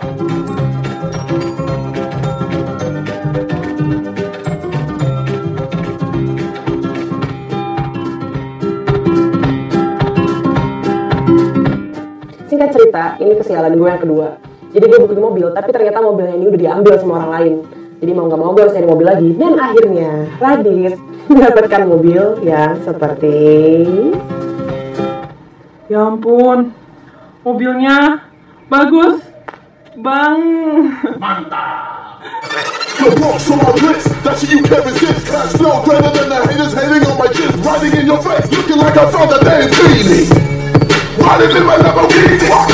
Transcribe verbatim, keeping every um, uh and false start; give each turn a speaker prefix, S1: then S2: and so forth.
S1: Singkat cerita, ini kesialan gue yang kedua. Jadi gue booking mobil, tapi ternyata mobilnya ini udah diambil sama orang lain. Jadi mau gak mau gue harus cari mobil lagi. Dan akhirnya Radit mendapatkan mobil yang seperti...
S2: Ya ampun, mobilnya bagus, bang.
S3: Mantap. The rocks on my wrist, that shit you can't resist. Cash flow greater than the haters hating on my chest. Riding in your face, looking like I found a damn genie. Riding in my Lamborghini.